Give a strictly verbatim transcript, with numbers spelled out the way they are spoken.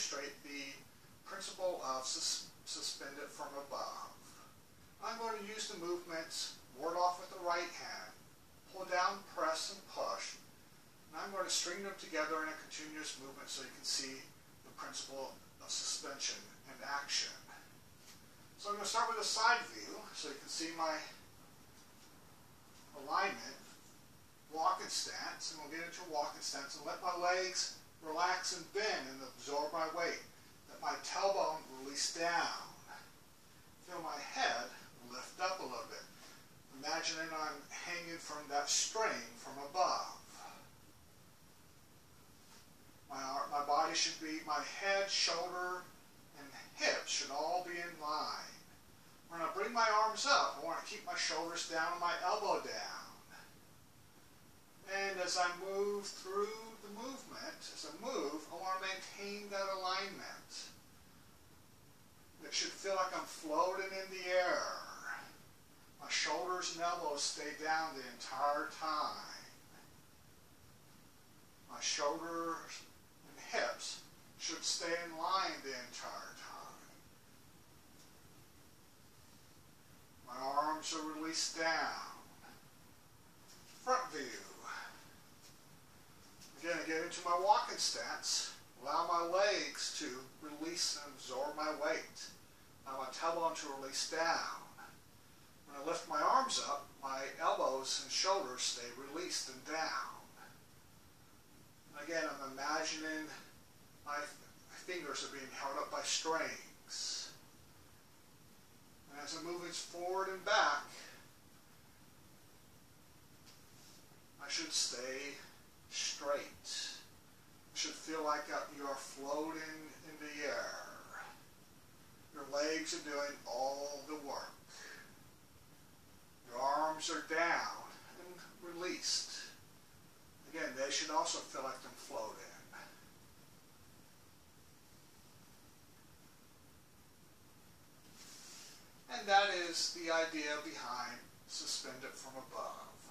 demonstrate the principle of sus suspended from above. I'm going to use the movements ward off with the right hand, pull down, press, and push. And I'm going to string them together in a continuous movement so you can see the principle of suspension and action. So I'm going to start with a side view so you can see my alignment, walking stance, and we'll get into walking stance and let my legs relax and bend and absorb my weight. Let my tailbone release down. Feel my head lift up a little bit. Imagining I'm hanging from that string from above. My, my body should be, my head, shoulder, and hips should all be in line. When I bring my arms up, I want to keep my shoulders down and my elbow down. And as I move through the movement, as I move, I want to maintain that alignment. It should feel like I'm floating in the air. My shoulders and elbows stay down the entire time. My shoulders and hips should stay in line the entire time. My arms are released down. Front view. Again, I get into my walking stance. Allow my legs to release and absorb my weight. Allow my tailbone to release down. When I lift my arms up, my elbows and shoulders stay released and down. And again, I'm imagining my fingers are being held up by strings. And as I'm moving forward and back, I should stay straight. It should feel like you are floating in the air. Your legs are doing all the work. Your arms are down and released. Again, they should also feel like them floating. And that is the idea behind suspended from above.